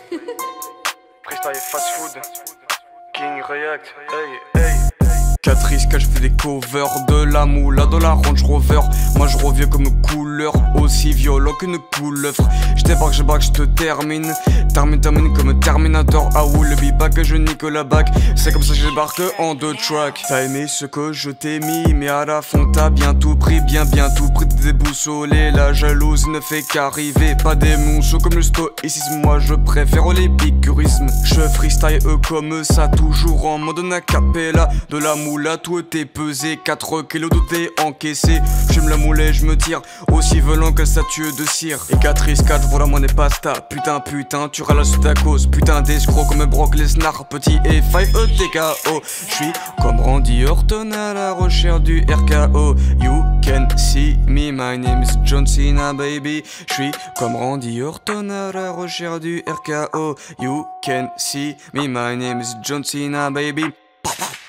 Freestyle fast food, King React, hey, hey. 4 4 je fais des covers de la moula dans la Range Rover. Moi je reviens comme couleur, aussi violent qu'une couleuvre. Je débarque, je te termine. Termine comme Terminator. Ah ou le beatback, je nique la bac. C'est comme ça que je débarque en 2 tracks. T'as aimé ce que je t'ai mis, mais à la fin t'as bien tout pris, bien tout pris de déboussoler. La jalousie ne fait qu'arriver, pas des monceaux comme le stoïcisme. Moi je préfère l'épicurisme. Je freestyle comme ça, toujours en mode acapella. De la moula, tout était pesé, 4 kilos de thé encaissé. J'aime la moule et je me tire, aussi violent que statue de cire. Et 4 4 voilà moi n'est pas sta. Putain, tu râles sur ta cause. Putain d'escroc comme Brock Lesnar, petit et 5 ETKO. J'suis comme Randy Orton à la recherche du RKO. You can see me, my name is John Cena baby. J'suis comme Randy Orton à la recherche du RKO. You can see me, my name is John Cena baby.